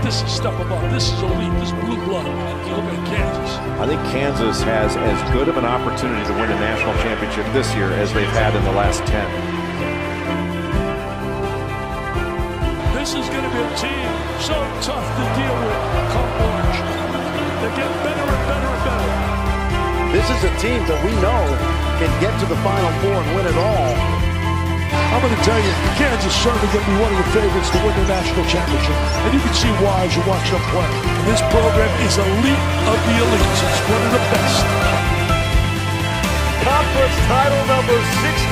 this is step above. This is elite. This is blue blood. You look at Kansas. I think Kansas has as good of an opportunity to win a national championship this year as they've had in the last 10. This is going to be a team so tough to deal with come March. They get better and better and better. This is a team that we know can get to the Final Four and win it all. I'm going to tell you, Kansas certainly going to be one of the favorites to win the national championship. And you can see why as you watch them play. And this program is elite of the elites. It's one of the best. Conference title number 16.